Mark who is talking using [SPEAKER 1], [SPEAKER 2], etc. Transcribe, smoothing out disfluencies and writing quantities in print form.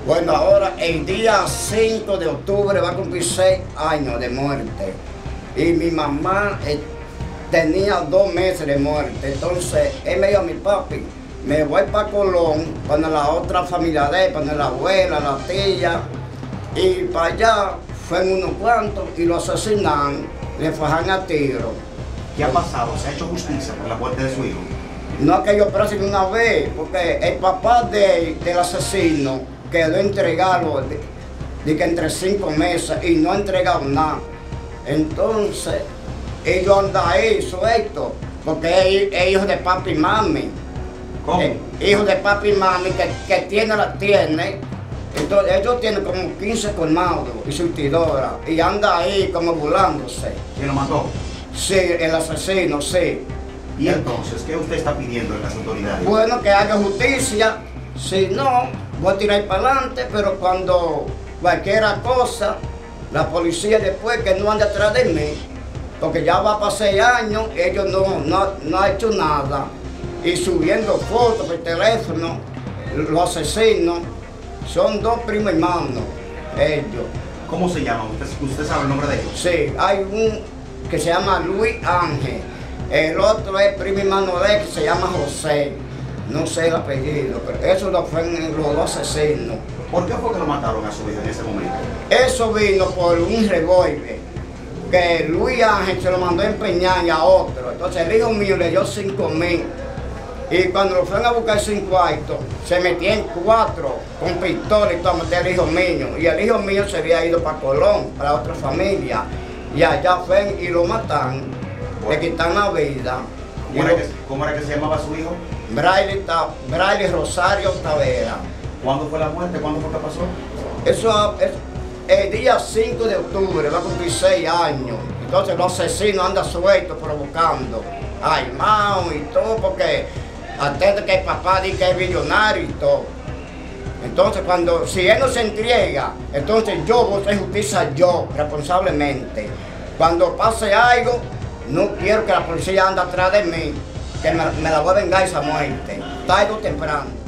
[SPEAKER 1] Bueno, ahora el día 5 de octubre va a cumplir 6 años de muerte. Y mi mamá tenía 2 meses de muerte. Entonces él me dijo a mi papi, me voy para Colón, para la otra familia de él, para la abuela, la tía. Y para allá fueron unos cuantos y lo asesinaron, le fajan a tiro.
[SPEAKER 2] ¿Qué ha pasado? ¿Se ha hecho justicia por la muerte de su hijo?
[SPEAKER 1] No es que yo preso de una vez, porque el papá del asesino quedó entregado de que entre 5 meses y no ha entregado nada. Entonces, ellos andan ahí sueltos, porque es hijo de papi y mami.
[SPEAKER 2] ¿Cómo?
[SPEAKER 1] Hijo de papi y mami que tiene. Entonces, ellos tienen como 15 colmados y surtidora y anda ahí como burlándose.
[SPEAKER 2] ¿Quién lo mató?
[SPEAKER 1] Sí, el asesino, sí.
[SPEAKER 2] ¿Y entonces qué usted está pidiendo en las autoridades?
[SPEAKER 1] Bueno, que haga justicia. Si no, voy a tirar para adelante, pero cuando cualquier cosa, la policía después que no ande atrás de mí, porque ya va a pasar 6 años, ellos no han hecho nada. Y subiendo fotos por teléfono, los asesinos son 2 primos hermanos, ellos.
[SPEAKER 2] ¿Cómo se llaman? ¿Usted sabe el nombre de ellos?
[SPEAKER 1] Sí, hay un que se llama Luis Ángel, el otro es primo hermano de él que se llama José, no sé el apellido, pero esos dos fueron los 2 asesinos.
[SPEAKER 2] ¿Por qué fue que lo mataron a su hijo en ese momento?
[SPEAKER 1] Eso vino por un revólver que Luis Ángel se lo mandó a empeñar a otro. Entonces el hijo mío le dio 5,000 y cuando lo fueron a buscar sin cuarto, se metían 4 con pistola y todo a meter al hijo mío. Y el hijo mío se había ido para Colón, para otra familia. Y allá fueron y lo mataron, le quitan la vida.
[SPEAKER 2] ¿Cómo era que se llamaba su hijo?
[SPEAKER 1] Braille Rosario Tavera.
[SPEAKER 2] ¿Cuándo fue la muerte? ¿Cuándo fue que pasó?
[SPEAKER 1] Eso es el día 5 de octubre, va a cumplir 6 años. Entonces los asesinos andan sueltos provocando, armados y todo, porque atento que el papá dice que es millonario y todo. Entonces si él no se entrega, entonces yo voy a hacer justicia yo, responsablemente. Cuando pase algo, no quiero que la policía ande atrás de mí, que me la voy a vengar esa muerte, tarde o temprano.